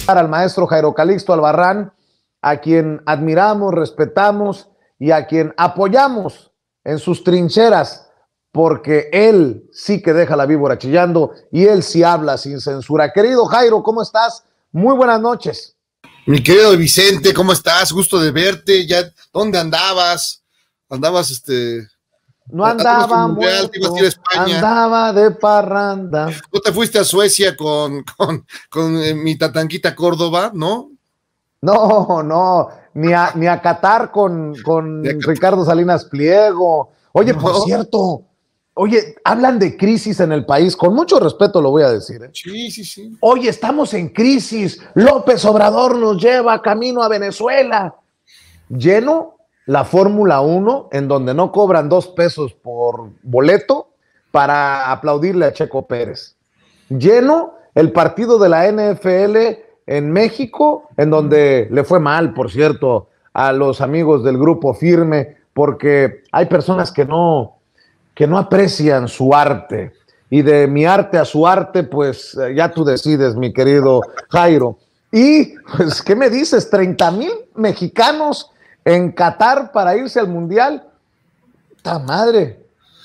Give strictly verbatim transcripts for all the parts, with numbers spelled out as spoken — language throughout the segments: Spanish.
al maestro Jairo Calixto Albarrán, a quien admiramos, respetamos y a quien apoyamos en sus trincheras, porque él sí que deja la víbora chillando y él sí habla sin censura. Querido Jairo, ¿cómo estás? Muy buenas noches. Mi querido Vicente, ¿cómo estás? Gusto de verte. Ya, ¿dónde andabas? Andabas, este... No andaba mundial, muerto, andaba de parranda. ¿Tú te fuiste a Suecia con, con, con eh, mi tatanquita Córdoba, no? No, no, ni a, ni a Qatar con, con Ricardo Salinas Pliego. Oye, no. Por cierto, oye, hablan de crisis en el país, con mucho respeto lo voy a decir. ¿eh? Sí, sí, sí. Oye, estamos en crisis, López Obrador nos lleva camino a Venezuela. Lleno la Fórmula uno, en donde no cobran dos pesos por boleto para aplaudirle a Checo Pérez. Lleno el partido de la N F L en México, en donde le fue mal, por cierto, a los amigos del Grupo Firme, porque hay personas que no, que no aprecian su arte. Y de mi arte a su arte, pues ya tú decides, mi querido Jairo. Y, pues, ¿qué me dices? treinta mil mexicanos en Qatar para irse al Mundial. ¡Ta madre!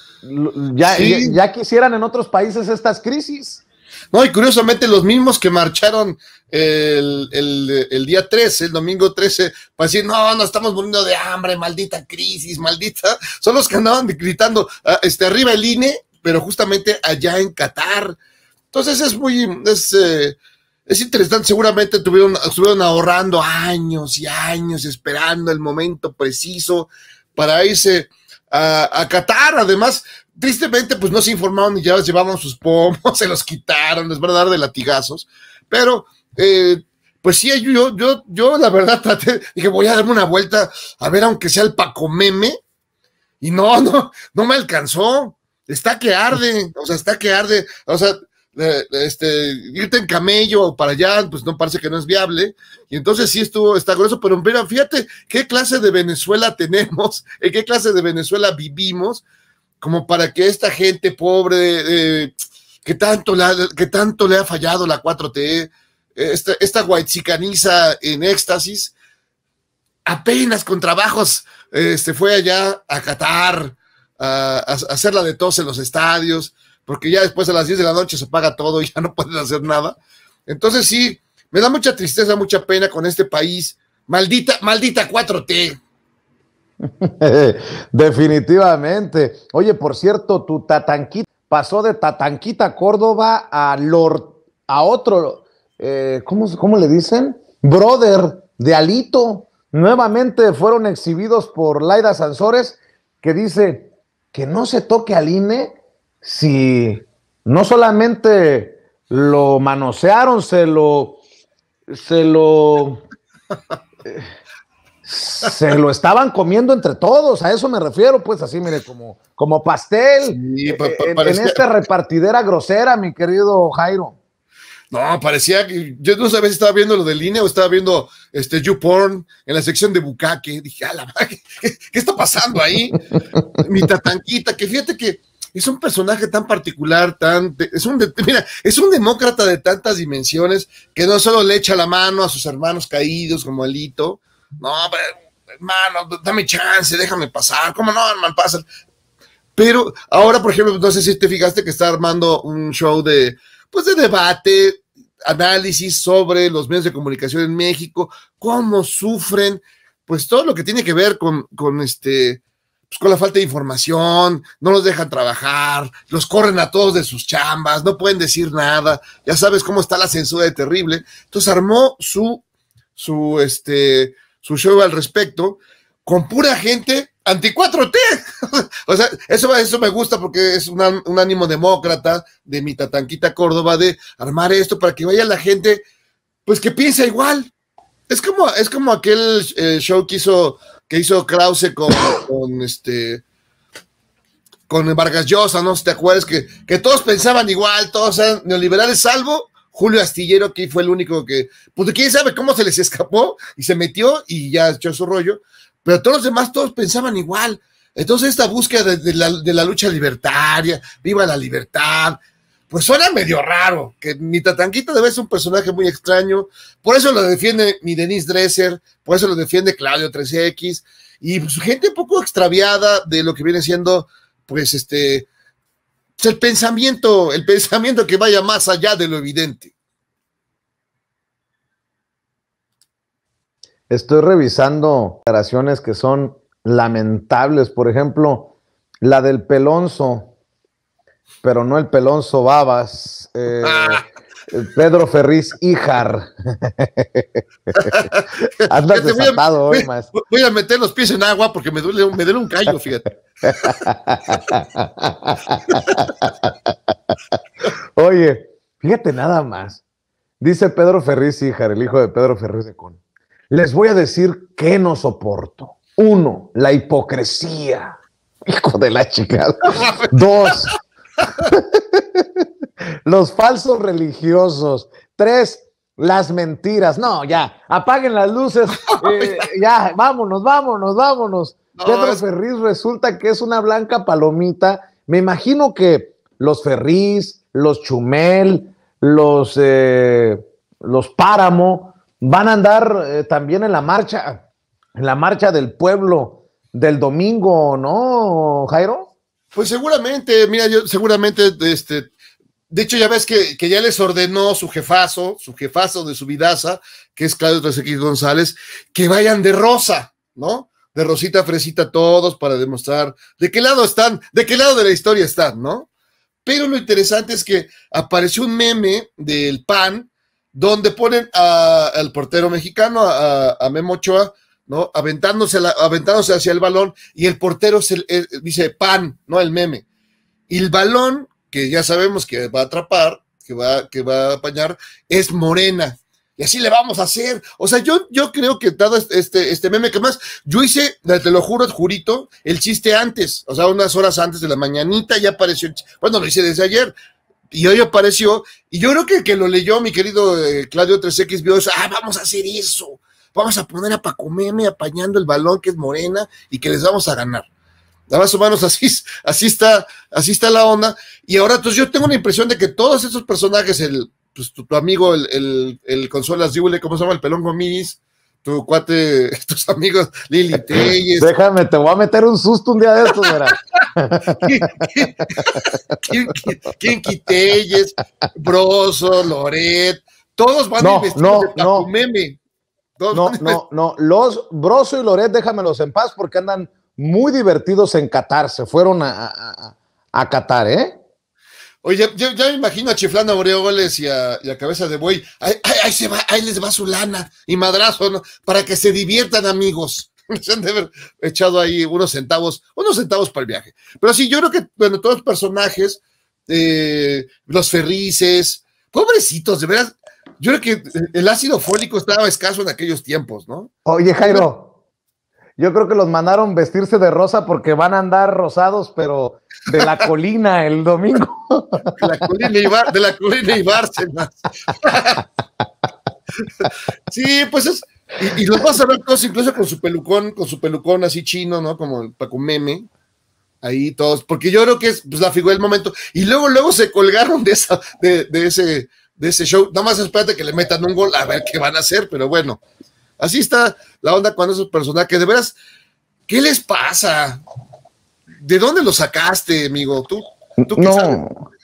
Ya, sí. ya, ya quisieran en otros países estas crisis. No, y curiosamente los mismos que marcharon el, el, el día trece, el domingo trece, para decir, no, no estamos muriendo de hambre, maldita crisis, maldita, son los que andaban gritando, uh, este, arriba el I N E, pero justamente allá en Qatar. Entonces es muy, es, eh, es interesante, seguramente tuvieron, estuvieron ahorrando años y años, esperando el momento preciso para irse a, a Qatar. Además, tristemente, pues no se informaron y ya les llevaban sus pomos, se los quitaron, les van a dar de latigazos, pero eh, pues sí, yo, yo, yo la verdad traté, dije, voy a darme una vuelta a ver aunque sea el Pacomeme, y no, no, no me alcanzó, está que arde, o sea, está que arde, o sea, eh, este, irte en camello para allá, pues no parece que no es viable, y entonces sí estuvo, está grueso, pero mira, fíjate qué clase de Venezuela tenemos, en qué clase de Venezuela vivimos, como para que esta gente pobre, eh, que, tanto le ha, que tanto le ha fallado la cuatro T, esta, esta guaychicaniza en éxtasis, apenas con trabajos eh, se fue allá a Qatar a, a, a hacer la de tos en los estadios, porque ya después a las diez de la noche se paga todo y ya no pueden hacer nada. Entonces sí, me da mucha tristeza, mucha pena con este país. Maldita, maldita cuatro T. Definitivamente. Oye, por cierto, tu tatanquita pasó de Tatanquita Córdoba a Lord, a otro, eh, ¿cómo, ¿cómo le dicen? Brother de Alito. Nuevamente fueron exhibidos por Laida Sansores, que dice que no se toque al I N E si no solamente lo manosearon, se lo, se lo... Eh, se lo estaban comiendo entre todos, a eso me refiero, pues así, mire, como, como pastel, sí, pa, pa, en, parecía... en esta repartidera grosera, mi querido Jairo. No, parecía que, yo no sabía si estaba viendo lo del I N E o estaba viendo este YouPorn en la sección de Bucaque, dije, a la madre, ¿qué, qué está pasando ahí? Mi tatanquita, que fíjate que es un personaje tan particular, tan, es un, mira, es un demócrata de tantas dimensiones, que no solo le echa la mano a sus hermanos caídos como Alito. No, pero, hermano, dame chance, déjame pasar. ¿Cómo no, hermano? Pasa. Pero ahora, por ejemplo, no sé si te fijaste que está armando un show de, pues, de debate, análisis sobre los medios de comunicación en México, cómo sufren, pues, todo lo que tiene que ver con, con este, pues, con la falta de información, no los dejan trabajar, los corren a todos de sus chambas, no pueden decir nada, ya sabes cómo está la censura de terrible. Entonces armó su, su, este, su show al respecto, con pura gente anti cuatro T. O sea, eso, eso me gusta porque es una, un ánimo demócrata de mi tatanquita Córdoba de armar esto para que vaya la gente, pues que piensa igual. Es como, es como aquel eh, show que hizo, que hizo Krause con, con este, con Vargas Llosa, ¿no? Si te acuerdas que, que todos pensaban igual, todos eran neoliberales, salvo Julio Astillero, que fue el único que, pues quién sabe cómo se les escapó y se metió y ya echó su rollo, pero todos los demás, todos pensaban igual. Entonces esta búsqueda de, de, la, de la lucha libertaria, viva la libertad, pues suena medio raro, que mi Tatanquita debe ser un personaje muy extraño, por eso lo defiende mi Denise Dresser, por eso lo defiende Claudio tres equis, y pues, gente un poco extraviada de lo que viene siendo, pues, este, pues el pensamiento, el pensamiento que vaya más allá de lo evidente. Estoy revisando declaraciones que son lamentables, por ejemplo, la del Pelonzo, pero no el Pelonzo Babas, eh, ah. Pedro Ferriz Híjar. Andas desatado hoy, más. Voy a meter los pies en agua porque me duele, me duele un callo, fíjate. Oye, fíjate nada más. Dice Pedro Ferriz Híjar, el hijo de Pedro Ferriz de Con. Les voy a decir que no soporto. Uno, la hipocresía. Hijo de la chica. Dos, los falsos religiosos. Tres, las mentiras. No, ya, apaguen las luces. Eh, ya, vámonos, vámonos, vámonos. No, Pedro es... Ferriz resulta que es una blanca palomita. Me imagino que los Ferriz, los Chumel, los, eh, los Páramo van a andar eh, también en la marcha, en la marcha del pueblo del domingo, ¿no, Jairo? Pues seguramente, mira, yo seguramente, este, de hecho ya ves que, que ya les ordenó su jefazo, su jefazo de su vidaza, que es Claudio tres equis González, que vayan de rosa, ¿no? De rosita fresita todos para demostrar de qué lado están, de qué lado de la historia están, ¿no? Pero lo interesante es que apareció un meme del P A N donde ponen a, al portero mexicano, a, a Memo Ochoa, ¿no? Aventándose, la, aventándose hacia el balón, y el portero se, eh, dice P A N, ¿no? El meme. Y el balón, que ya sabemos que va a atrapar, que va, que va a apañar, es Morena. Y así le vamos a hacer. O sea, yo, yo creo que dado este, este meme, que más, yo hice, te lo juro, jurito, el chiste antes, o sea, unas horas antes de la mañanita ya apareció, el chiste. Bueno, lo hice desde ayer, y hoy apareció, y yo creo que que lo leyó mi querido eh, Claudio tres equis, vio eso, ah, vamos a hacer eso, vamos a poner a Paco Meme apañando el balón que es Morena, y que les vamos a ganar. Más o menos así, así está, así está la onda, y ahora entonces yo tengo la impresión de que todos esos personajes, el, pues tu, tu amigo, el, el, el Consuelo Aziule, ¿cómo se llama? El Pelón Gomis, tu cuate, tus amigos, Lili Telles. Déjame, te voy a meter un susto un día de estos, ¿verdad? Kinky Telles, Broso, Loret, todos van no, vestidos no, de Paco Meme. No, no, no, no, los Broso y Loret, déjamelos en paz porque andan muy divertidos en Qatar, se fueron a, a, a Qatar, ¿eh? Oye, ya, ya me imagino a Chiflando Aureoles y a, y a Cabeza de Buey, ahí, ahí, ahí, se va, ahí les va su lana y madrazo, ¿no? Para que se diviertan, amigos. Se han de haber echado ahí unos centavos, unos centavos para el viaje. Pero sí, yo creo que, bueno, todos los personajes, eh, los Ferrices, pobrecitos, de verdad, yo creo que el ácido fólico estaba escaso en aquellos tiempos, ¿no? Oye, Jairo, yo creo que los mandaron vestirse de rosa porque van a andar rosados, pero de la colina el domingo. De la colina y, Bar, de la colina y Bárcenas. Sí, pues es, y, y los vas a ver todos, incluso con su pelucón, con su pelucón así chino, ¿no? Como el Paco Meme, ahí todos, porque yo creo que es pues, la figura del momento. Y luego, luego se colgaron de esa, de, de ese, de ese show. Nada más espérate que le metan un gol, a ver qué van a hacer, pero bueno. Así está la onda con esos personajes. De veras, ¿qué les pasa? ¿De dónde los sacaste, amigo? ¿Tú, tú qué no. sabes?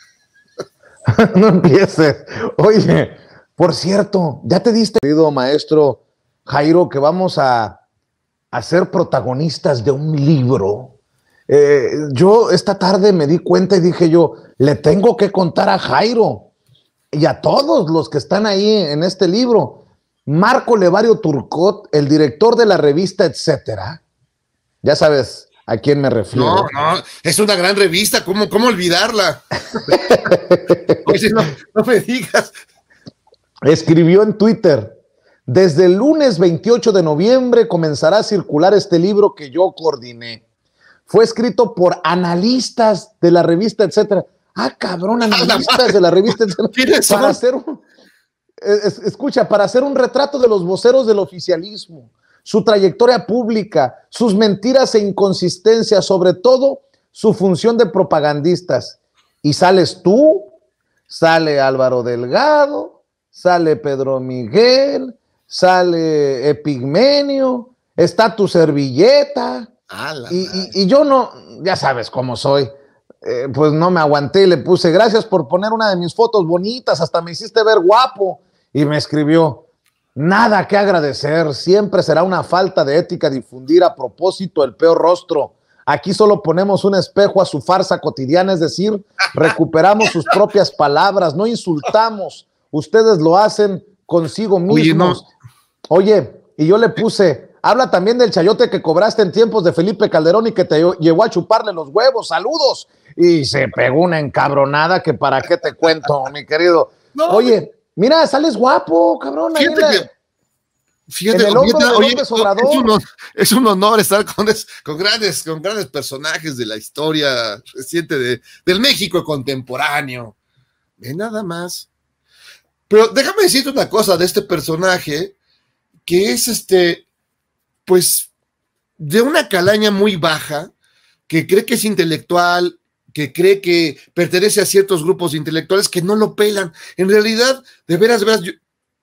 No empieces. Oye, por cierto, ¿ya te diste, querido maestro Jairo, que vamos a, a ser protagonistas de un libro? Eh, yo esta tarde me di cuenta y dije yo, le tengo que contar a Jairo y a todos los que están ahí en este libro. Marco Levario Turcot, el director de la revista Etcétera, ya sabes a quién me refiero. No, no, es una gran revista, ¿cómo, cómo olvidarla? Oye, no, no me digas. Escribió en Twitter, desde el lunes veintiocho de noviembre comenzará a circular este libro que yo coordiné. Fue escrito por analistas de la revista Etcétera. Ah, cabrón, analistas de la revista Etcétera. Para hacer un... Es, escucha, para hacer un retrato de los voceros del oficialismo, su trayectoria pública, sus mentiras e inconsistencias, sobre todo su función de propagandistas. Y sales tú, sale Álvaro Delgado, sale Pedro Miguel, sale Epigmenio, está tu servilleta, y, y, y yo no, ya sabes cómo soy, eh, pues no me aguanté y le puse, gracias por poner una de mis fotos bonitas, hasta me hiciste ver guapo, y me escribió, nada que agradecer, siempre será una falta de ética difundir a propósito el peor rostro. Aquí solo ponemos un espejo a su farsa cotidiana, es decir, recuperamos sus propias palabras, no insultamos. Ustedes lo hacen consigo mismos. Oye, no. Oye, y yo le puse, habla también del chayote que cobraste en tiempos de Felipe Calderón y que te llevó a chuparle los huevos. Saludos. Y se pegó una encabronada que para qué te cuento, mi querido. No, Oye, mira, sales guapo, cabrón. Fíjate ahí que... Fíjate, fíjate oye, es, un, es un honor estar con, es, con, grandes, con grandes personajes de la historia reciente de, del México contemporáneo. Ve nada más. Pero déjame decirte una cosa de este personaje, que es este, pues, de una calaña muy baja, que cree que es intelectual, que cree que pertenece a ciertos grupos intelectuales que no lo pelan. En realidad, de veras, de veras, yo,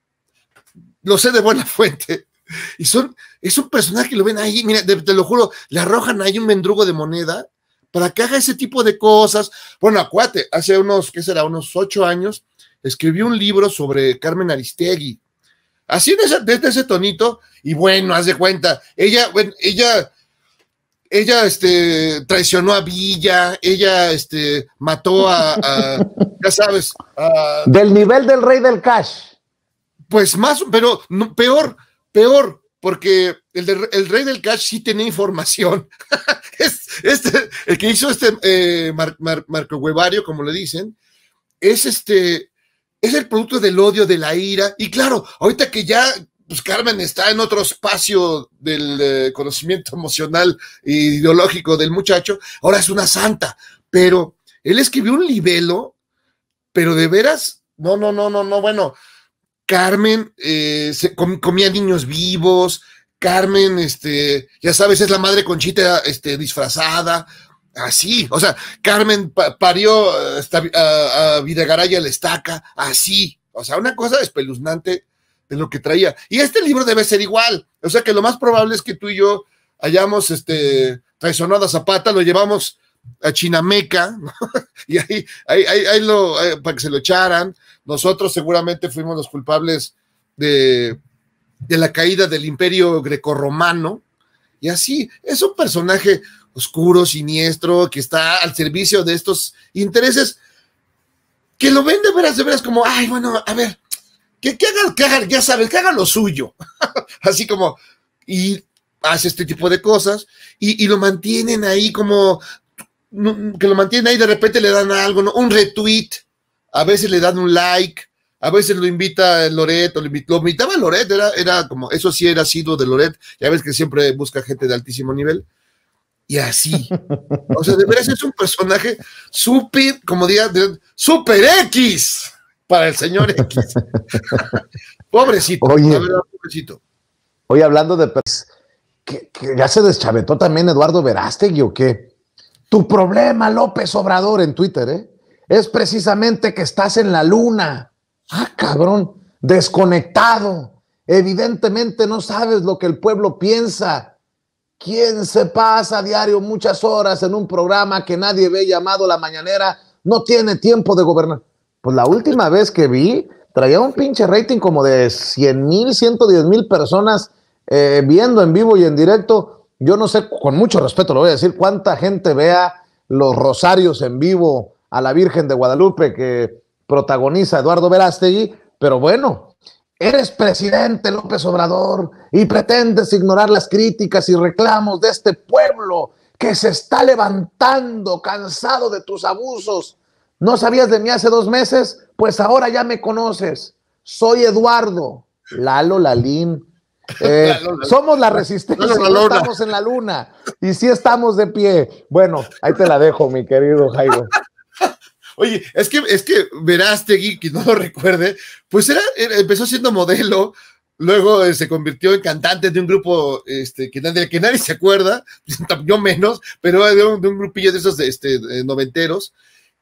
lo sé de buena fuente, y son, es un personaje que lo ven ahí, mira, te, te lo juro, le arrojan ahí un mendrugo de moneda para que haga ese tipo de cosas. Bueno, acuate, hace unos, ¿qué será? Unos ocho años, escribió un libro sobre Carmen Aristegui, así de ese, de ese tonito, y bueno, haz de cuenta, ella, bueno, ella, ella, este, traicionó a Villa, ella, este, mató a, a ya sabes, a... Del nivel del rey del cash. Pues más, pero no, peor, peor, porque el, de, el rey del cash sí tenía información. es, este, el que hizo este eh, Mar, Mar, Marco Huevario, como le dicen, es este, es el producto del odio, de la ira, y claro, ahorita que ya, pues Carmen está en otro espacio del eh, conocimiento emocional e ideológico del muchacho, ahora es una santa, pero él escribió un libelo, pero de veras, no, no, no, no, no, bueno, Carmen eh, se com, comía niños vivos, Carmen, este, ya sabes, es la madre Conchita este, disfrazada, así, o sea, Carmen pa parió hasta, a, a Videgaray a la estaca, así, o sea, una cosa espeluznante de lo que traía. Y este libro debe ser igual, o sea que lo más probable es que tú y yo hayamos este, traicionado a Zapata, lo llevamos a Chinameca, ¿no? Y ahí, ahí, ahí, ahí lo, ahí, para que se lo echaran. Nosotros seguramente fuimos los culpables de, de la caída del imperio grecorromano, y así, es un personaje oscuro, siniestro, que está al servicio de estos intereses, que lo ven de veras, de veras como, ay, bueno, a ver, que, que hagan, que hagan, ya sabes, que hagan lo suyo, así como, y hace este tipo de cosas, y, y lo mantienen ahí como, que lo mantienen ahí, de repente le dan algo, ¿no? Un retweet, a veces le dan un like, a veces lo invita Loret, o lo, invita, lo invitaba Loret, era, era como, eso sí era sido de Loret, ya ves que siempre busca gente de altísimo nivel, y así, o sea, de veras es un personaje súper, como diría, super X, para el señor X, pobrecito, oye, la verdad, pobrecito. Oye, hablando de, que, que ya se deschavetó también Eduardo Verástegui, ¿o qué? Tu problema, López Obrador, en Twitter, ¿eh? Es precisamente que estás en la luna. Ah, cabrón, desconectado. Evidentemente no sabes lo que el pueblo piensa. ¿Quién se pasa a diario muchas horas en un programa que nadie ve llamado La Mañanera? No tiene tiempo de gobernar. Pues la última vez que vi, traía un pinche rating como de cien mil, ciento diez mil personas eh, viendo en vivo y en directo. Yo no sé, con mucho respeto lo voy a decir, cuánta gente vea los rosarios en vivo a la Virgen de Guadalupe que protagoniza Eduardo Verástegui, pero bueno, eres presidente, López Obrador, y pretendes ignorar las críticas y reclamos de este pueblo que se está levantando cansado de tus abusos. ¿No sabías de mí hace dos meses? Pues ahora ya me conoces. Soy Eduardo, Lalo Lalín. Eh, la luna, somos la resistencia, la no estamos en la luna y sí estamos de pie. Bueno, ahí te la dejo, mi querido Jairo. Oye, es que, es que Verástegui, que no lo recuerde, pues era, era, empezó siendo modelo, luego eh, se convirtió en cantante de un grupo este, que, nadie, que nadie se acuerda, yo menos, pero de un, de un grupillo de esos de, este, de noventeros,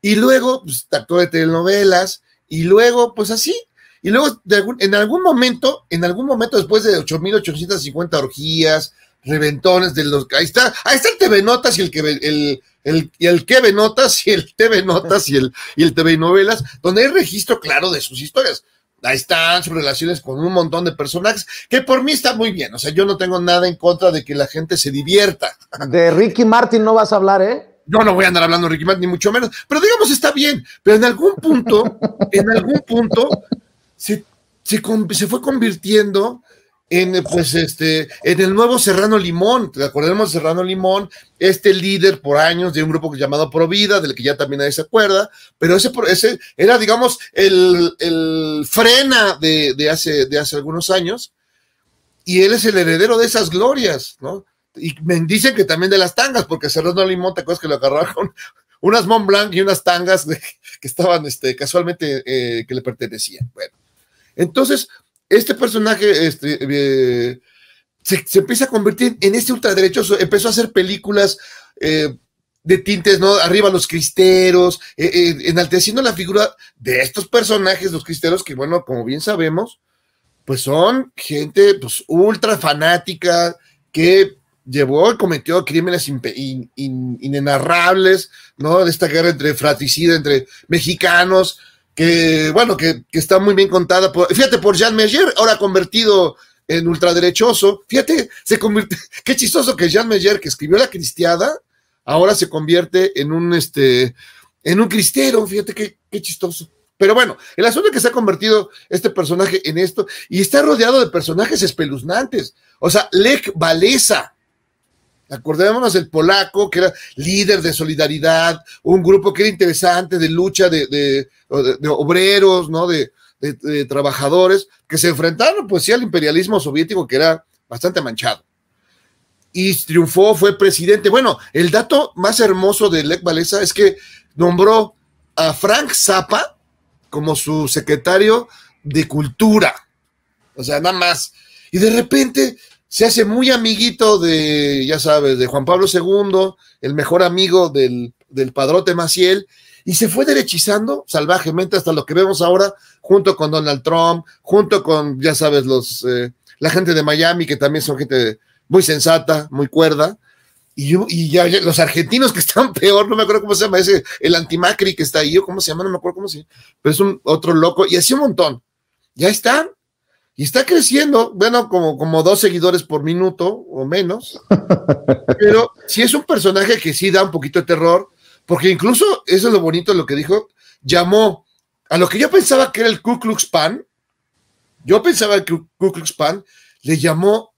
y luego, pues, actor de telenovelas, y luego, pues así, y luego, de algún, en algún momento, en algún momento, después de ocho mil ochocientas cincuenta orgías, reventones de los, ahí está, ahí está el T V Notas y el que el, el, y el que ve Notas y el T V Notas y el, y el T V Novelas, donde hay registro claro de sus historias. Ahí están sus relaciones con un montón de personajes, que por mí está muy bien. O sea, yo no tengo nada en contra de que la gente se divierta. De Ricky Martin no vas a hablar, ¿eh? Yo no voy a andar hablando de Ricky Martin, ni mucho menos. Pero digamos, está bien. Pero en algún punto, en algún punto, se, se, se fue convirtiendo en, pues, este, en el nuevo Serrano Limón. Recordemos Serrano Limón, este líder por años de un grupo llamado Provida, del que ya también nadie se acuerda, pero ese, ese era, digamos, el, el frena de, de, hace, de hace algunos años, y él es el heredero de esas glorias, ¿no? Y me dicen que también de las tangas, porque Serrano Limón, ¿te acuerdas que lo agarraron con unas Mont Blanc y unas tangas de, que estaban este, casualmente eh, que le pertenecían? Bueno, entonces este personaje este, eh, se, se empieza a convertir en este ultraderechoso, empezó a hacer películas eh, de tintes, ¿no? Arriba los cristeros, eh, eh, enalteciendo la figura de estos personajes, los cristeros, que bueno, como bien sabemos, pues son gente pues ultra fanática, que llevó y cometió crímenes in, in, in, inenarrables, ¿no? De esta guerra entre fratricida, entre mexicanos, que, bueno, que, que está muy bien contada, por, fíjate, por Jean Meyer, ahora convertido en ultraderechoso, fíjate, se convierte, qué chistoso que Jean Meyer, que escribió La Cristiada, ahora se convierte en un, este, en un cristero, fíjate qué, qué chistoso. Pero bueno, el asunto es que se ha convertido este personaje en esto, y está rodeado de personajes espeluznantes, o sea, Lech Walesa, acordémonos del polaco, que era líder de Solidaridad, un grupo que era interesante de lucha de, de, de, de obreros, ¿no? De, de, de trabajadores, que se enfrentaron, pues sí, al imperialismo soviético, que era bastante manchado. Y triunfó, fue presidente. Bueno, el dato más hermoso de Lech Walesa es que nombró a Frank Zappa como su secretario de Cultura. O sea, nada más. Y de repente se hace muy amiguito de, ya sabes, de Juan Pablo segundo, el mejor amigo del, del padrote Maciel, y se fue derechizando salvajemente hasta lo que vemos ahora, junto con Donald Trump, junto con, ya sabes, los eh, la gente de Miami, que también son gente muy sensata, muy cuerda, y, y ya, ya los argentinos que están peor, no me acuerdo cómo se llama ese, el antimacri que está ahí, o cómo se llama, no me acuerdo cómo se llama, pero es un otro loco, y así un montón. Ya están. Y está creciendo, bueno, como, como dos seguidores por minuto o menos, pero sí es un personaje que sí da un poquito de terror, porque incluso, eso es lo bonito de lo que dijo, llamó a lo que yo pensaba que era el Ku Klux Klan, yo pensaba que el Ku Klux Klan le llamó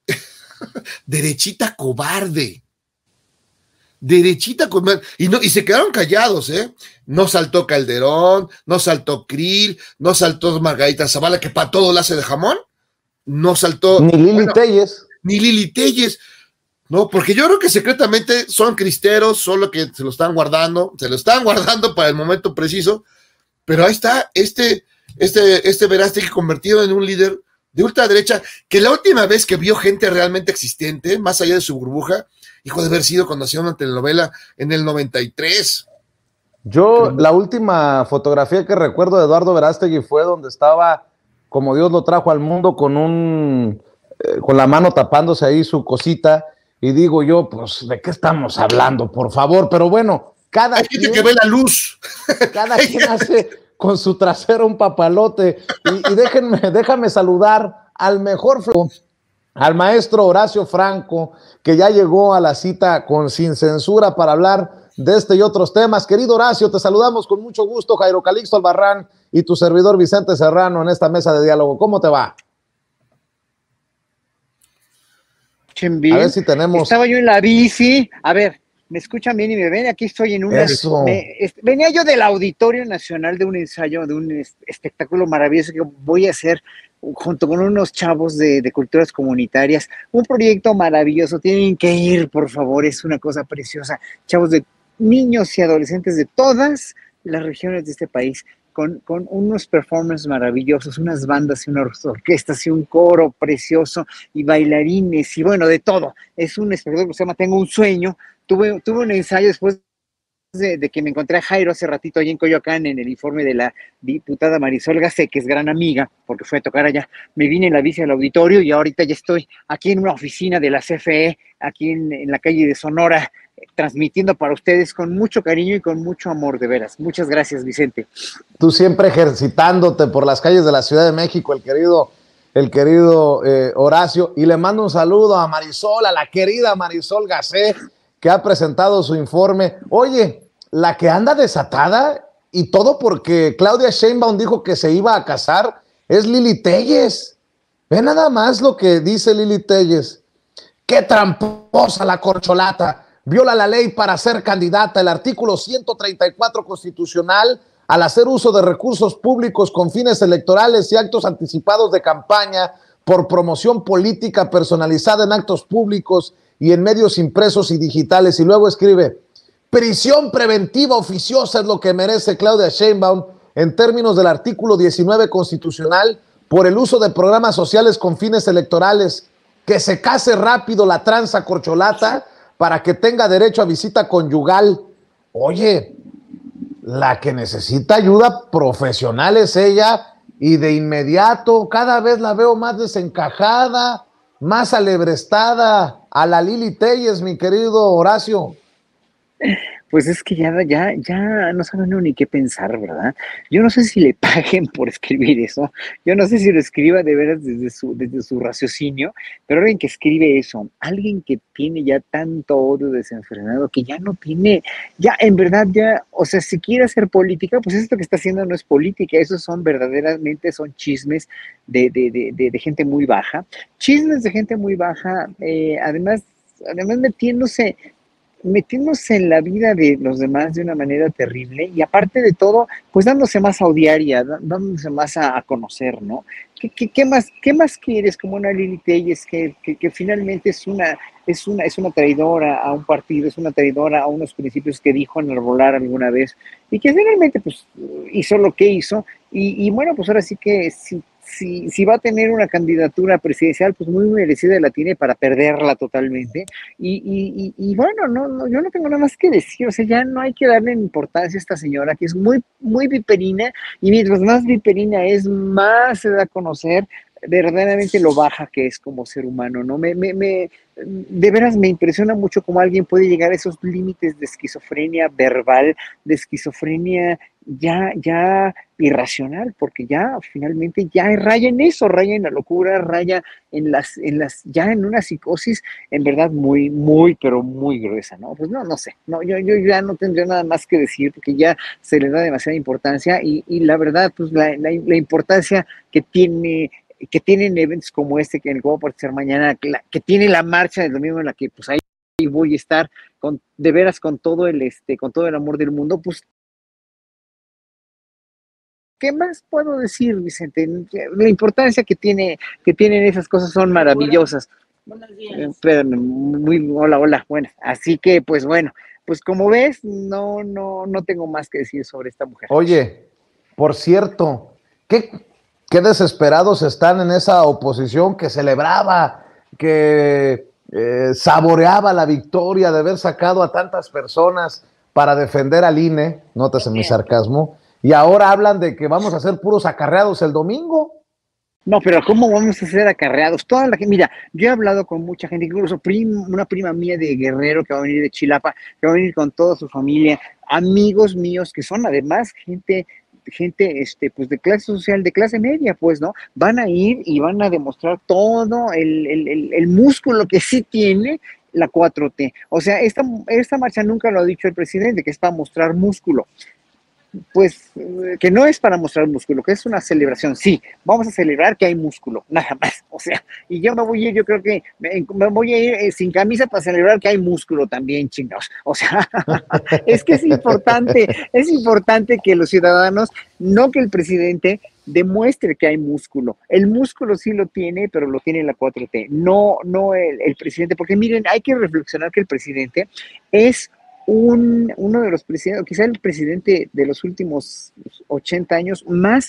derechita cobarde. Derechita cobarde. Y, no, y se quedaron callados, ¿eh? No saltó Calderón, no saltó Krill, no saltó Margarita Zavala, que para todo la hace de jamón. No saltó. Ni Lili bueno, Telles. Ni Lili Telles. No, porque yo creo que secretamente son cristeros, solo que se lo están guardando, se lo están guardando para el momento preciso. Pero ahí está este, este, este Verástegui convertido en un líder de ultraderecha, que la última vez que vio gente realmente existente, más allá de su burbuja, hijo de haber sido cuando hacía una telenovela en el noventa y tres. Yo, la última fotografía que recuerdo de Eduardo Verástegui fue donde estaba, como Dios lo trajo al mundo, con un, eh, con la mano tapándose ahí su cosita, y digo yo, pues, ¿de qué estamos hablando? Por favor, pero bueno, cada Hay quien... gente que ve la luz. Cada quien hace con su trasero un papalote, y, y déjenme, déjame saludar al mejor, al maestro Horacio Franco, que ya llegó a la cita con Sin Censura para hablar de este y otros temas. Querido Horacio, te saludamos con mucho gusto, Jairo Calixto Albarrán y tu servidor Vicente Serrano en esta mesa de diálogo. ¿Cómo te va? Bien. A ver si tenemos... Estaba yo en la bici, a ver, me escuchan bien y me ven, aquí estoy en una... Eso. Me, es, venía yo del Auditorio Nacional de un ensayo, de un es, espectáculo maravilloso que voy a hacer junto con unos chavos de, de culturas comunitarias, un proyecto maravilloso, tienen que ir, por favor, es una cosa preciosa, chavos de niños y adolescentes de todas las regiones de este país, con, con unos performances maravillosos, unas bandas y unas orquestas y un coro precioso y bailarines y bueno, de todo. Es un espectáculo que se llama Tengo un sueño. Tuve, tuve un ensayo después de, de que me encontré a Jairo hace ratito allí en Coyoacán en el informe de la diputada Marisol Gacé, que es gran amiga, porque fue a tocar allá, me vine en la bici al auditorio y ahorita ya estoy aquí en una oficina de la C F E, aquí en, en la calle de Sonora, eh, transmitiendo para ustedes con mucho cariño y con mucho amor, de veras. Muchas gracias, Vicente. Tú siempre ejercitándote por las calles de la Ciudad de México, el querido, el querido eh, Horacio, y le mando un saludo a Marisol, a la querida Marisol Gacé, que ha presentado su informe. Oye, la que anda desatada y todo porque Claudia Sheinbaum dijo que se iba a casar es Lili Téllez. Ve nada más lo que dice Lili Téllez. ¡Qué tramposa la corcholata! Viola la ley para ser candidata, el artículo ciento treinta y cuatro constitucional, al hacer uso de recursos públicos con fines electorales y actos anticipados de campaña por promoción política personalizada en actos públicos y en medios impresos y digitales. Y luego escribe, prisión preventiva oficiosa es lo que merece Claudia Sheinbaum en términos del artículo diecinueve constitucional por el uso de programas sociales con fines electorales. Que se case rápido la tranza corcholata para que tenga derecho a visita conyugal. Oye, la que necesita ayuda profesional es ella, y de inmediato cada vez la veo más desencajada, más alebrestada a la Lili Téllez, mi querido Horacio. Pues es que ya, ya, ya no saben ni qué pensar, ¿verdad? Yo no sé si le paguen por escribir eso, yo no sé si lo escriba de veras desde su, desde su raciocinio, pero alguien que escribe eso, alguien que tiene ya tanto odio desenfrenado, que ya no tiene, ya en verdad ya, o sea, si quiere hacer política, pues esto que está haciendo no es política, esos son verdaderamente, son chismes de, de, de, de, de gente muy baja, chismes de gente muy baja, eh, además, además metiéndose metiéndose en la vida de los demás de una manera terrible y aparte de todo, pues dándose más a odiar y a, dándose más a, a conocer, ¿no? ¿Qué, qué, qué, más, ¿Qué más quieres como una Lili Téllez que, que, que finalmente es una, es, una, es una traidora a un partido, es una traidora a unos principios que dijo enarbolar alguna vez y que finalmente pues hizo lo que hizo y, y bueno, pues ahora sí que sí. Si, si va a tener una candidatura presidencial, pues muy merecida la tiene para perderla totalmente. Y, y, y, y bueno, no, no, yo no tengo nada más que decir, o sea, ya no hay que darle importancia a esta señora, que es muy, muy viperina, y mientras más viperina es, más se da a conocer verdaderamente lo baja que es como ser humano, ¿no? Me, me, me, de veras me impresiona mucho cómo alguien puede llegar a esos límites de esquizofrenia verbal, de esquizofrenia ya, ya irracional, porque ya finalmente ya raya en eso, raya en la locura, raya en las, en las, ya en una psicosis en verdad muy, muy, pero muy gruesa, ¿no? Pues no, no sé, no, yo, yo ya no tendría nada más que decir, porque ya se le da demasiada importancia, y, y la verdad, pues la, la, la importancia que tiene que tienen eventos como este, que en el que voy a participar mañana, que, la, que tiene la marcha del domingo en la que pues ahí voy a estar con, de veras con todo el este, con todo el amor del mundo, pues ¿qué más puedo decir, Vicente? La importancia que tiene, que tienen esas cosas son maravillosas. Buenos días. Espérame, muy, hola, hola, bueno, así que pues bueno, pues como ves, no, no, no tengo más que decir sobre esta mujer. Oye, por cierto, ¿qué Qué desesperados están en esa oposición que celebraba, que eh, saboreaba la victoria de haber sacado a tantas personas para defender al I N E, nótese mi sarcasmo, y ahora hablan de que vamos a hacer puros acarreados el domingo. No, pero ¿cómo vamos a ser acarreados? Toda la gente, mira, yo he hablado con mucha gente, incluso prim, una prima mía de Guerrero que va a venir de Chilapa, que va a venir con toda su familia, amigos míos que son además gente gente este pues de clase social, de clase media, pues, ¿no? Van a ir y van a demostrar todo el, el, el, el músculo que sí tiene la cuatro T. O sea, esta, esta marcha nunca lo ha dicho el presidente, que es para mostrar músculo. Pues que no es para mostrar músculo, que es una celebración. Sí, vamos a celebrar que hay músculo, nada más. O sea, y yo me voy a ir, yo creo que me, me voy a ir eh, sin camisa para celebrar que hay músculo también, chingados. O sea, es que es importante, es importante que los ciudadanos, no que el presidente, demuestre que hay músculo. El músculo sí lo tiene, pero lo tiene la cuatro T, no, no el, el presidente, porque miren, hay que reflexionar que el presidente es Un, uno de los presidentes, quizá el presidente de los últimos ochenta años más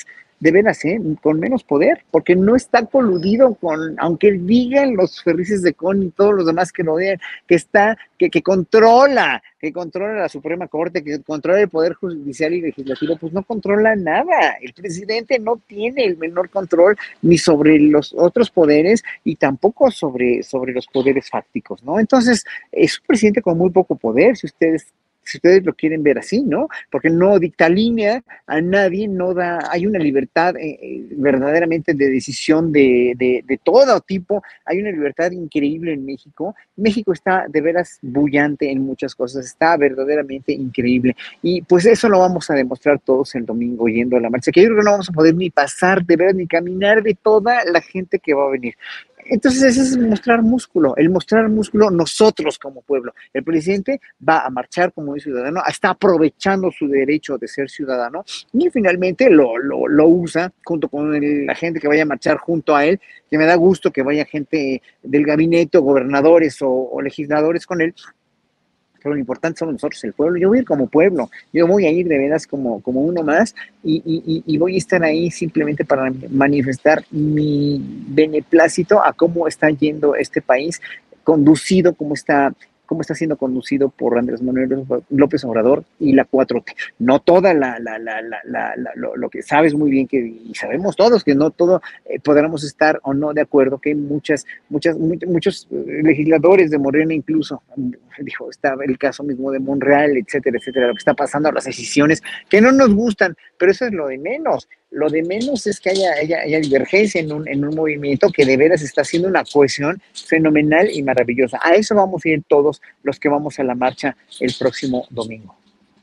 de veras, ¿eh? Con menos poder, porque no está coludido con, aunque digan los Ferrices de Con y todos los demás que lo digan, que está, que, que controla, que controla la Suprema Corte, que controla el Poder Judicial y Legislativo, pues no controla nada. El presidente no tiene el menor control ni sobre los otros poderes y tampoco sobre, sobre los poderes fácticos, ¿no? Entonces, es un presidente con muy poco poder, si ustedes si ustedes lo quieren ver así, ¿no? Porque no dicta línea a nadie, no da, hay una libertad eh, eh, verdaderamente de decisión de, de, de todo tipo, hay una libertad increíble en México. México está de veras bullante en muchas cosas, está verdaderamente increíble. Y pues eso lo vamos a demostrar todos el domingo yendo a la marcha, que yo creo que no vamos a poder ni pasar de veras, ni caminar de toda la gente que va a venir. Entonces ese es mostrar músculo, el mostrar músculo nosotros como pueblo. El presidente va a marchar como un ciudadano, está aprovechando su derecho de ser ciudadano y finalmente lo, lo, lo usa junto con el, la gente que vaya a marchar junto a él, que me da gusto que vaya gente del gabinete o gobernadores o, o legisladores con él. Pero lo importante somos nosotros, el pueblo. Yo voy a ir como pueblo, yo voy a ir de veras como, como uno más y, y, y voy a estar ahí simplemente para manifestar mi beneplácito a cómo está yendo este país, conducido, cómo está, cómo está siendo conducido por Andrés Manuel López Obrador y la cuatro T. No toda la, la, la, la, la, la lo, lo que sabes muy bien que, y sabemos todos que no todo eh, podremos estar o no de acuerdo, que hay muchas, muchas, muchos, muchos legisladores de Morena incluso, dijo, está el caso mismo de Monreal, etcétera, etcétera, lo que está pasando, las decisiones que no nos gustan, pero eso es lo de menos. Lo de menos es que haya, haya, haya divergencia en un, en un movimiento que de veras está haciendo una cohesión fenomenal y maravillosa. A eso vamos a ir todos los que vamos a la marcha el próximo domingo.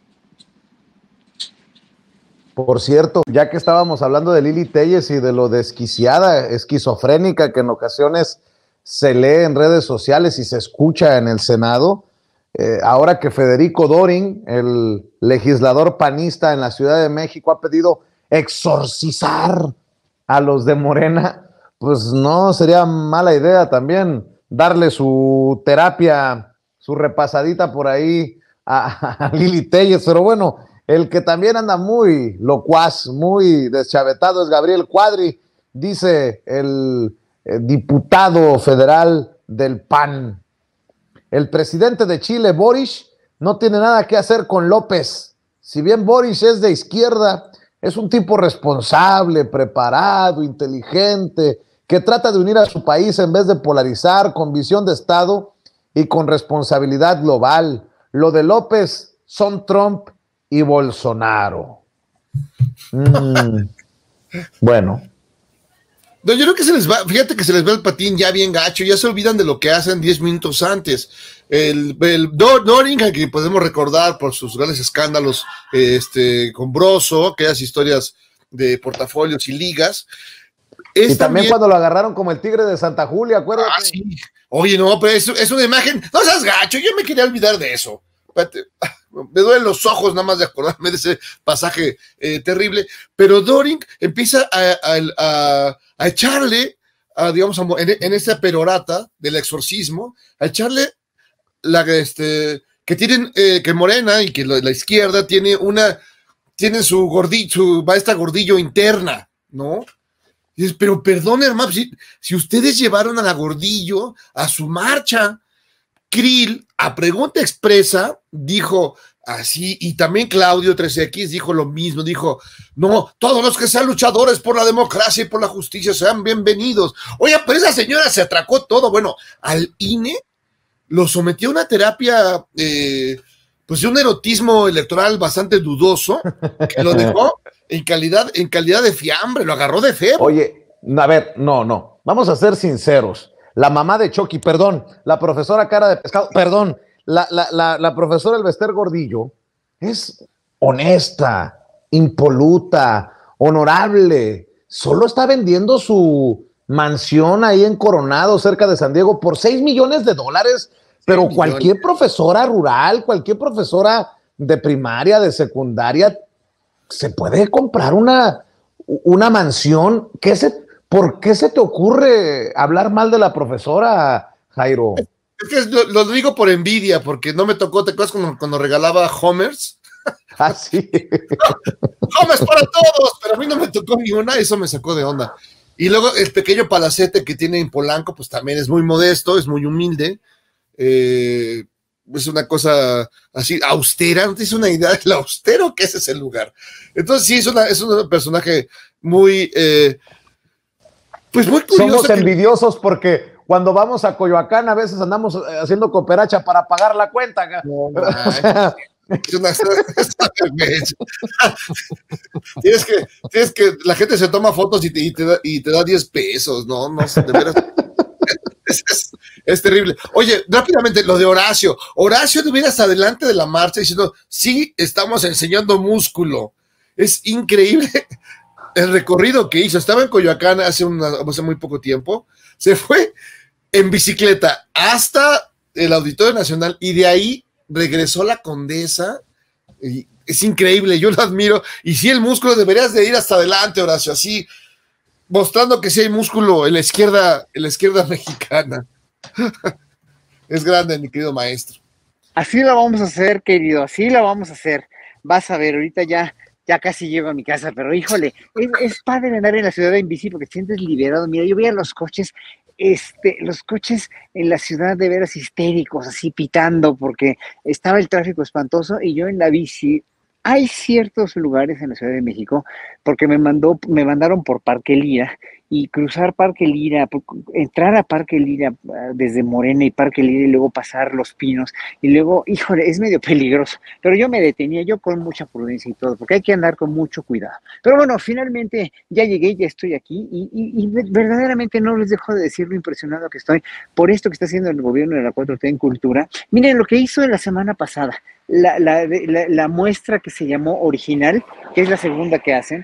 Por cierto, ya que estábamos hablando de Lili Téllez y de lo desquiciada, esquizofrénica que en ocasiones se lee en redes sociales y se escucha en el Senado, eh, ahora que Federico Dorin, el legislador panista en la Ciudad de México, ha pedido exorcizar a los de Morena, pues no sería mala idea también darle su terapia, su repasadita por ahí a, a Lili Téllez, pero bueno, el que también anda muy locuaz, muy deschavetado es Gabriel Cuadri, dice el eh, diputado federal del P A N. El presidente de Chile, Boric, no tiene nada que hacer con López. Si bien Boric es de izquierda, es un tipo responsable, preparado, inteligente, que trata de unir a su país en vez de polarizar, con visión de Estado y con responsabilidad global. Lo de López son Trump y Bolsonaro. Mm, bueno. No, yo creo que se les va, fíjate que se les va el patín ya bien gacho, ya se olvidan de lo que hacen diez minutos antes. El, el Dorin, que podemos recordar por sus grandes escándalos este, con Broso, aquellas historias de portafolios y ligas. Es y también, también cuando lo agarraron como el tigre de Santa Julia, acuérdate. Ah, sí. Oye, no, pero es, es una imagen, no seas gacho, yo me quería olvidar de eso. Espérate. Me duelen los ojos nada más de acordarme de ese pasaje eh, terrible, pero Dorin empieza a, a, a, a echarle, a, digamos, a, en, en esa perorata del exorcismo, a echarle la este, que tienen, eh, que Morena y que la, la izquierda tiene una, tiene su gordillo, su maestra gordillo interna, ¿no? Y dices, pero perdón, hermano, si, si ustedes llevaron a la gordillo a su marcha, Krill, a pregunta expresa, dijo así, y también Claudio trece equis dijo lo mismo, dijo, no, todos los que sean luchadores por la democracia y por la justicia sean bienvenidos. Oye, pero esa señora se atracó todo, bueno, al I N E lo sometió a una terapia, eh, pues de un erotismo electoral bastante dudoso, que lo dejó en calidad, en calidad de fiambre, lo agarró de feo. Oye, a ver, no, no, vamos a ser sinceros. La mamá de Chucky, perdón, la profesora Cara de Pescado, perdón, la, la, la, la profesora Elvester Gordillo es honesta, impoluta, honorable, solo está vendiendo su mansión ahí en Coronado, cerca de San Diego, por seis millones de dólares, pero cualquier millones. Profesora rural, cualquier profesora de primaria, de secundaria, se puede comprar una, una mansión. ¿Qué se... ¿Por qué se te ocurre hablar mal de la profesora, Jairo? Es que lo, lo digo por envidia, porque no me tocó, ¿te acuerdas cuando, cuando regalaba Homers? Ah, sí. Homers para todos, pero mí no me tocó ni una, eso me sacó de onda. Y luego el pequeño palacete que tiene en Polanco, pues también es muy modesto, es muy humilde, eh, es una cosa así austera, no tienes una idea de lo austero que es ese lugar. Entonces sí, es, una, es un personaje muy, eh, pues muy curioso. Somos envidiosos que... porque cuando vamos a Coyoacán a veces andamos haciendo cooperacha para pagar la cuenta. No, o sea, es una, tienes que, tienes que, la gente se toma fotos y te, y te, da, y te da diez pesos, no, no, de veras. Es, es, es terrible. Oye, rápidamente, lo de Horacio. Horacio de veras adelante de la marcha diciendo, sí, estamos enseñando músculo. Es increíble el recorrido que hizo. Estaba en Coyoacán hace, una, hace muy poco tiempo. Se fue en bicicleta hasta el Auditorio Nacional y de ahí regresó la Condesa. Y es increíble, yo lo admiro. Y sí, el músculo deberías de ir hasta adelante, Horacio, así, mostrando que sí hay músculo en la izquierda, en la izquierda mexicana. Es grande, mi querido maestro. Así lo vamos a hacer, querido, así lo vamos a hacer. Vas a ver, ahorita ya, ya casi llego a mi casa, pero híjole, es, es padre andar en la ciudad en bici porque te sientes liberado. Mira, yo veía los coches, este, los coches en la ciudad de veras histéricos, así pitando, porque estaba el tráfico espantoso y yo en la bici. Hay ciertos lugares en la Ciudad de México, porque me mandó, me mandaron por Parque Lira, y cruzar Parque Lira, entrar a Parque Lira desde Morena y Parque Lira y luego pasar Los Pinos, y luego, híjole, es medio peligroso, pero yo me detenía, yo con mucha prudencia y todo, porque hay que andar con mucho cuidado. Pero bueno, finalmente ya llegué, ya estoy aquí, y, y, y verdaderamente no les dejo de decir lo impresionado que estoy por esto que está haciendo el gobierno de la cuatro T en cultura. Miren lo que hizo la semana pasada, la, la, la, la muestra que se llamó Original, que es la segunda que hacen,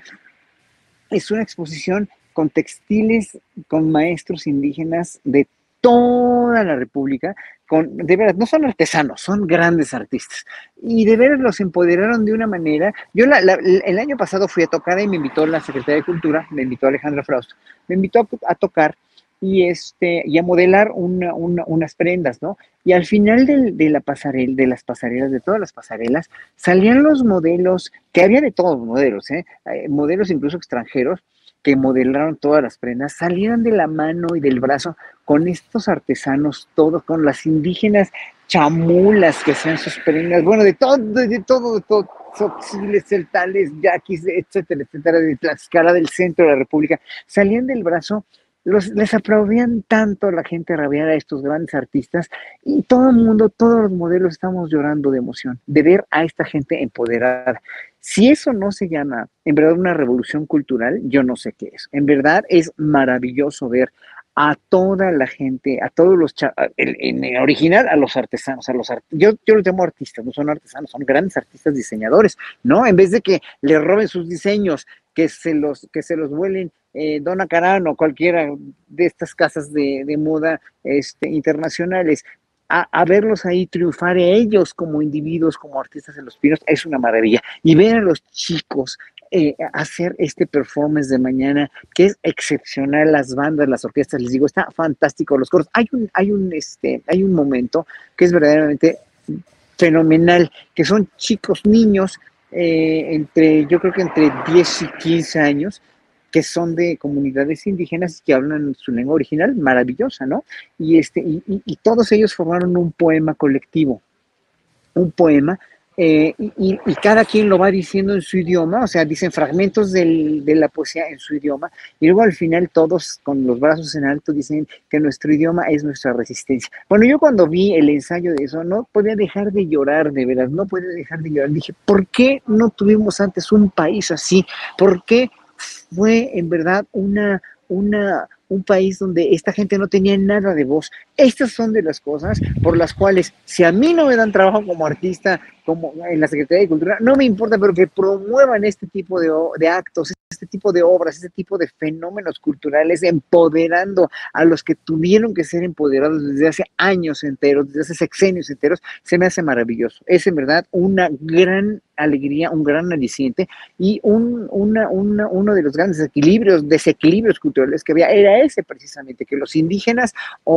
es una exposición con textiles, con maestros indígenas de toda la República, con, de veras, no son artesanos, son grandes artistas, y de veras los empoderaron de una manera. Yo la, la, el año pasado fui a tocar y me invitó la Secretaría de Cultura, me invitó Alejandra Frausto, me invitó a, a tocar y, este, y a modelar una, una, unas prendas, ¿no? Y al final de, de la pasarela, de las pasarelas, de todas las pasarelas, salían los modelos, que había de todos los modelos, ¿eh? Modelos incluso extranjeros, que modelaron todas las prendas, salieron de la mano y del brazo con estos artesanos, todos, con las indígenas chamulas que hacían sus prendas, bueno, de todo, de todo, de todo, soxiles, celtales, yaquis, etcétera, etcétera, de Tlaxcala, del centro de la República, salían del brazo. Los, les aplaudían tanto a la gente rabiada a estos grandes artistas, y todo el mundo, todos los modelos estamos llorando de emoción, de ver a esta gente empoderada. Si eso no se llama en verdad una revolución cultural, yo no sé qué es. En verdad es maravilloso ver a toda la gente, a todos los, en, en original, a los artesanos, a los art yo, yo los llamo artistas, no son artesanos, son grandes artistas diseñadores, ¿no? En vez de que le roben sus diseños, que se los, que se los vuelen eh, Donna Karan o cualquiera de estas casas de, de moda este, internacionales, A, a verlos ahí triunfar ellos como individuos, como artistas en Los Pinos, es una maravilla. Y ver a los chicos eh, hacer este performance de mañana, que es excepcional, las bandas, las orquestas, les digo, está fantástico, los coros. Hay un, hay un, este, hay un momento que es verdaderamente fenomenal, que son chicos, niños, eh, entre, yo creo que entre diez y quince años, que son de comunidades indígenas que hablan su lengua original, maravillosa, ¿no? Y, este, y, y, y todos ellos formaron un poema colectivo, un poema, eh, y, y cada quien lo va diciendo en su idioma, o sea, dicen fragmentos del, de la poesía en su idioma, y luego al final todos con los brazos en alto dicen que nuestro idioma es nuestra resistencia. Bueno, yo cuando vi el ensayo de eso, no podía dejar de llorar, de verdad, no podía dejar de llorar. Dije, ¿por qué no tuvimos antes un país así? ¿Por qué fue en verdad una, una, un país donde esta gente no tenía nada de voz? Estas son de las cosas por las cuales, si a mí no me dan trabajo como artista, como en la Secretaría de Cultura, no me importa, pero que promuevan este tipo de, de actos, este tipo de obras, este tipo de fenómenos culturales, empoderando a los que tuvieron que ser empoderados desde hace años enteros, desde hace sexenios enteros, se me hace maravilloso. Es en verdad una gran alegría, un gran aliciente, y un, una, una, uno de los grandes equilibrios, desequilibrios culturales que había, era ese precisamente, que los indígenas o, o,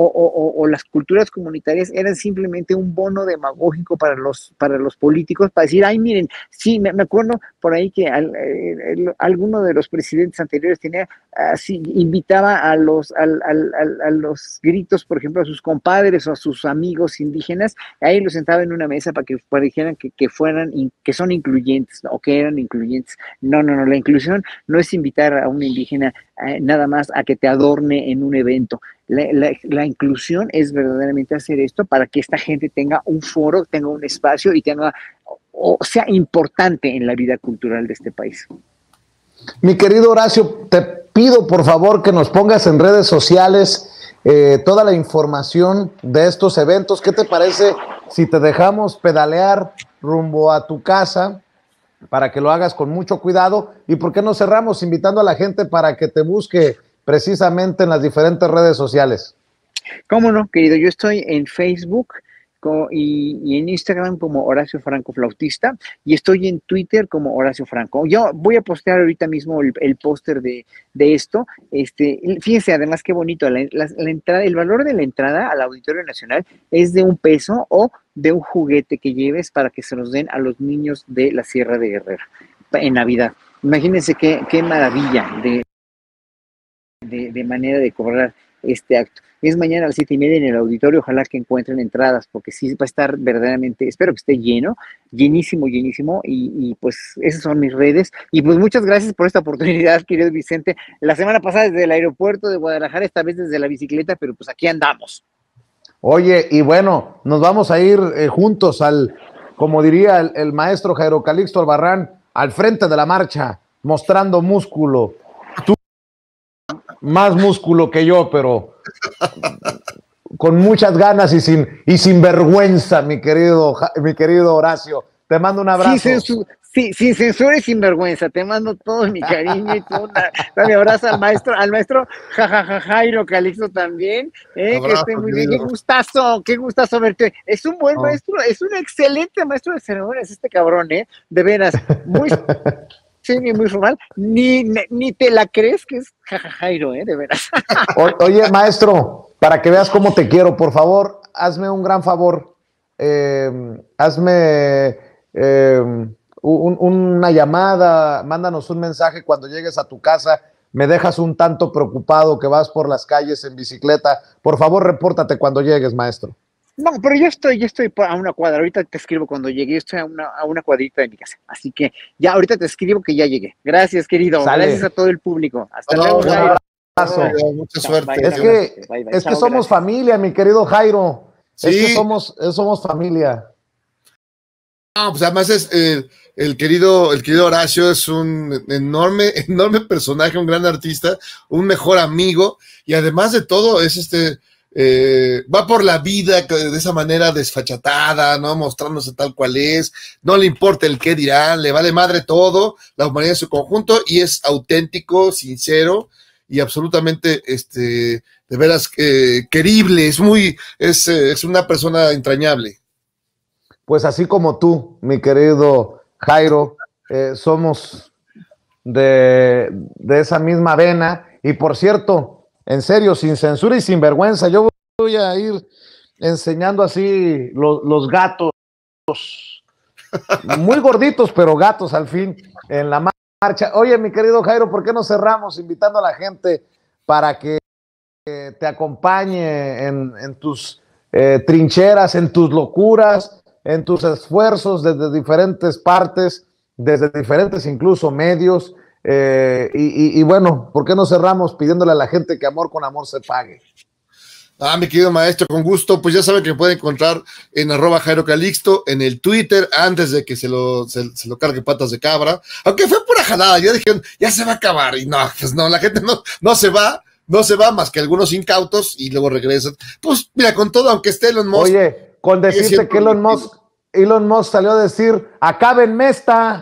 o, o las culturas comunitarias eran simplemente un bono demagógico para los, para los políticos, para decir, ay, miren, sí, me, me acuerdo por ahí que al, el, alguno de los presidentes anteriores tenía, así, invitaba a los, al, al, al, a los gritos, por ejemplo, a sus compadres o a sus amigos indígenas, ahí los sentaba en una mesa para que para dijeran que, que fueran, que son incluyentes, ¿no? O que eran incluyentes. No, no, no, la inclusión no es invitar a un indígena eh, nada más a que te adorne en un evento. La, la, la inclusión es verdaderamente hacer esto para que esta gente tenga un foro, tenga un espacio y tenga, o sea importante en la vida cultural de este país. Mi querido Horacio, te pido por favor que nos pongas en redes sociales eh, toda la información de estos eventos. ¿Qué te parece si te dejamos pedalear rumbo a tu casa para que lo hagas con mucho cuidado? ¿Y por qué no cerramos invitando a la gente para que te busque precisamente en las diferentes redes sociales? ¿Cómo no, querido? Yo estoy en Facebook y, y en Instagram como Horacio Franco Flautista, y estoy en Twitter como Horacio Franco. Yo voy a postear ahorita mismo el, el póster de, de esto. Este, fíjense, además, qué bonito, la, la, la entrada, el valor de la entrada al Auditorio Nacional es de un peso o de un juguete que lleves para que se los den a los niños de la Sierra de Guerrero en Navidad. Imagínense qué, qué maravilla de, de, de manera de cobrar este acto. Es mañana a las siete y media en el auditorio, ojalá que encuentren entradas, porque sí va a estar verdaderamente, espero que esté lleno, llenísimo, llenísimo, y, y pues esas son mis redes, y pues muchas gracias por esta oportunidad, querido Vicente. La semana pasada desde el aeropuerto de Guadalajara, esta vez desde la bicicleta, pero pues aquí andamos. Oye, y bueno, nos vamos a ir eh, juntos al, como diría el, el maestro Jairo Calixto Albarrán, al frente de la marcha, mostrando músculo. Tú más músculo que yo, pero con muchas ganas y sin, y sin vergüenza, mi querido, mi querido Horacio. Te mando un abrazo. Sin, censu sí, sin censura y sin vergüenza. Te mando todo mi cariño y todo una, mi abrazo al maestro, al maestro Jajaja Jairo Calixto también. Eh, abrazo, que esté muy bien. Qué gustazo, qué gustazo verte. Es un buen oh. maestro, es un excelente maestro de ceremonias, este cabrón, ¿eh? De veras, muy... Sí, muy formal, ni, ni te la crees que es Jajajairo, ¿eh? De veras. O, oye, maestro, para que veas cómo te quiero, por favor, hazme un gran favor. Eh, hazme eh, un, una llamada, mándanos un mensaje cuando llegues a tu casa. Me dejas un tanto preocupado que vas por las calles en bicicleta. Por favor, repórtate cuando llegues, maestro. No, pero yo estoy, yo estoy a una cuadra, ahorita te escribo cuando llegue, yo estoy a una, a una cuadrita de mi casa, así que ya ahorita te escribo que ya llegué. Gracias, querido, Sale. Gracias a todo el público. Hasta no, luego. Un abrazo. Mucha suerte. Bye, es que, bye, bye. Es Chao, que somos gracias. Familia, mi querido Jairo. Sí. Es que somos, somos familia. No, pues además es eh, el querido, el querido Horacio es un enorme, enorme personaje, un gran artista, un mejor amigo, y además de todo es este... Eh, va por la vida de esa manera desfachatada, ¿no? Mostrándose tal cual es, no le importa el qué dirán, le vale madre todo, la humanidad en su conjunto, y es auténtico, sincero y absolutamente, este, de veras, eh, querible, es muy, es, eh, es una persona entrañable. Pues así como tú, mi querido Jairo, eh, somos de, de esa misma vena, y por cierto, en serio, sin censura y sin vergüenza, yo voy a ir enseñando así los, los gatos, muy gorditos, pero gatos al fin, en la marcha. Oye, mi querido Jairo, ¿por qué no cerramos invitando a la gente para que eh, te acompañe en, en tus eh, trincheras, en tus locuras, en tus esfuerzos desde diferentes partes, desde diferentes incluso medios? Eh, y, y, y bueno, ¿por qué no cerramos pidiéndole a la gente que amor con amor se pague? Ah, mi querido maestro, con gusto, pues ya saben que me pueden encontrar en arroba Jairo Calixto, en el Twitter, antes de que se lo, se, se lo cargue patas de cabra, aunque fue pura jalada, ya dijeron, ya se va a acabar, y no, pues no, la gente no, no se va, no se va más que algunos incautos, y luego regresan. Pues mira, con todo, aunque esté Elon Musk. Oye, con decirte que Elon Musk, Elon Musk salió a decir, acábenme esta.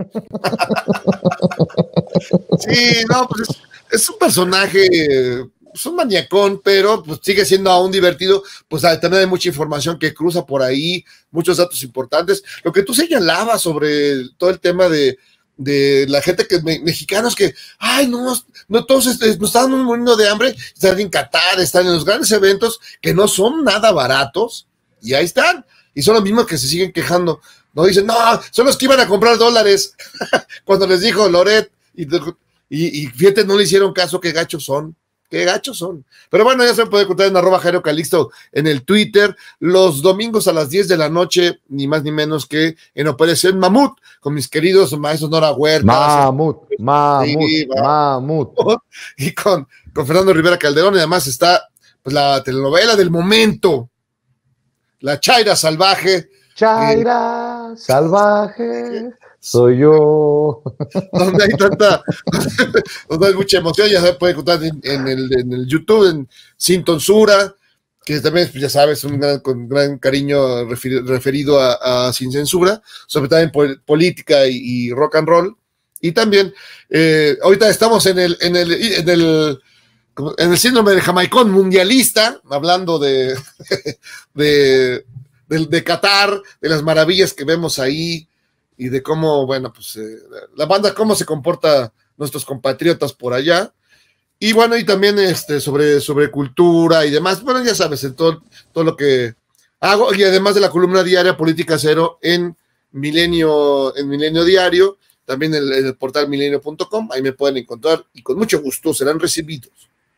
Sí, no, pues es, es un personaje, es un maniacón, pero pues sigue siendo aún divertido, pues también hay mucha información que cruza por ahí, muchos datos importantes. Lo que tú señalabas sobre todo el tema de, de la gente que me, mexicanos que, ay, no, no todos este, nos están muriendo de hambre, están en Qatar, están en los grandes eventos que no son nada baratos, y ahí están, y son los mismos que se siguen quejando, no dicen, no, son los que iban a comprar dólares, cuando les dijo Loret, y, y, y fíjate, no le hicieron caso, qué gachos son. Qué gachos son. Pero bueno, ya se puede encontrar en arroba Jairo Calixto en el Twitter, los domingos a las diez de la noche, ni más ni menos que en Operación Mamut, con mis queridos maestros Nora Huerta. Mamut, Mamut, sí, Mamut. Y con, con Fernando Rivera Calderón, y además está pues, la telenovela del momento, La Chaira Salvaje. Chaira eh, Salvaje. Soy yo. Donde hay tanta, donde hay mucha emoción, ya se puede encontrar en, en, el, en el YouTube, en Sin Tonsura, que también, ya sabes, un gran, con gran cariño refer, referido a, a Sin Censura, sobre todo en pol, política y, y rock and roll. Y también, eh, ahorita estamos en el, en el, en el, en el síndrome del jamaicón mundialista, hablando de, de, de, de Qatar, de las maravillas que vemos ahí, y de cómo, bueno, pues eh, la banda, cómo se comporta nuestros compatriotas por allá, y bueno, y también este, sobre, sobre cultura y demás, bueno, ya sabes, en todo, todo lo que hago, y además de la columna diaria Política Cero en Milenio, en Milenio Diario, también en el, en el portal milenio punto com, ahí me pueden encontrar, y con mucho gusto serán recibidos.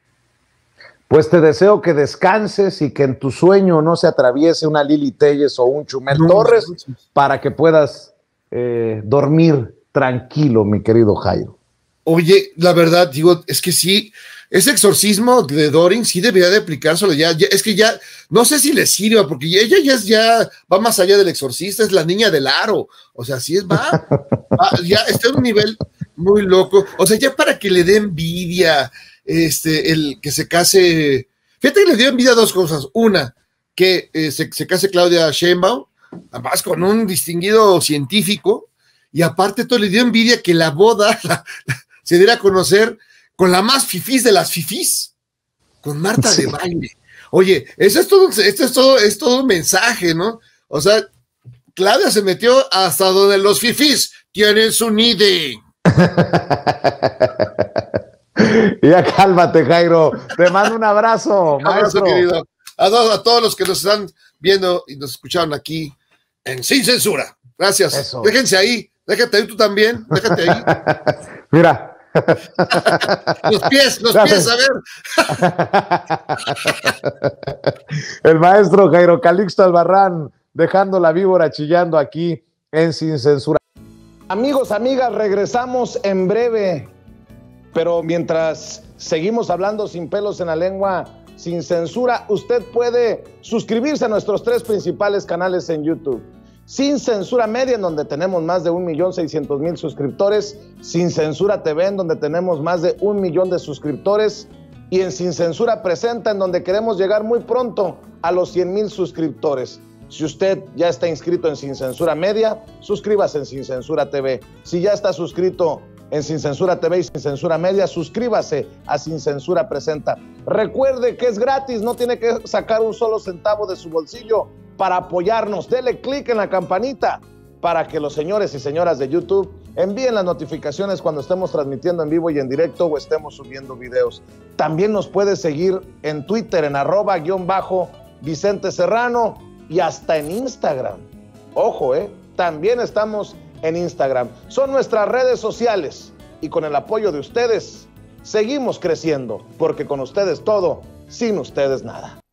Pues te deseo que descanses y que en tu sueño no se atraviese una Lili Telles o un Chumel no, Torres, no, no, no. para que puedas Eh, dormir tranquilo, mi querido Jairo. Oye, la verdad, digo, es que sí, ese exorcismo de Dorin sí debería de aplicárselo ya, ya, es que ya, no sé si le sirva, porque ella ya, ya va más allá del exorcista, es la niña del aro, o sea, sí es, va, va ya está en un nivel muy loco, o sea, ya para que le dé envidia, este, el que se case, fíjate que le dio envidia dos cosas, una, que eh, se, se case Claudia Sheinbaum, además con un distinguido científico, y aparte todo le dio envidia que la boda la, la, se diera a conocer con la más fifís de las fifís, con Marta sí. de Baile. Oye, eso es todo, esto es todo, es todo un mensaje, ¿no? O sea, Claudia se metió hasta donde los fifís tienen su nide. Ya cálmate, Jairo. Te mando un abrazo, un abrazo, querido. A, a todos los que nos están viendo y nos escucharon aquí en Sin Censura. Gracias. Eso. Déjense ahí. Déjate ahí tú también. Déjate ahí. Mira. Los pies, los Gracias. pies, a ver. El maestro Jairo Calixto Albarrán, dejando la víbora chillando aquí en Sin Censura. Amigos, amigas, regresamos en breve. Pero mientras seguimos hablando sin pelos en la lengua, Sin Censura, usted puede suscribirse a nuestros tres principales canales en YouTube. Sin Censura Media, en donde tenemos más de un millón seiscientos mil suscriptores. Sin Censura T V, en donde tenemos más de un millón de suscriptores. Y en Sin Censura Presenta, en donde queremos llegar muy pronto a los cien mil suscriptores. Si usted ya está inscrito en Sin Censura Media, suscríbase en Sin Censura T V. Si ya está suscrito en Sin Censura T V y Sin Censura Media, suscríbase a Sin Censura Presenta. Recuerde que es gratis, no tiene que sacar un solo centavo de su bolsillo para apoyarnos. Dele clic en la campanita para que los señores y señoras de YouTube envíen las notificaciones cuando estemos transmitiendo en vivo y en directo o estemos subiendo videos. También nos puede seguir en Twitter en arroba guión bajo Vicente Serrano y hasta en Instagram. Ojo, eh, también estamos en Instagram. Son nuestras redes sociales y con el apoyo de ustedes seguimos creciendo, porque con ustedes todo, sin ustedes nada.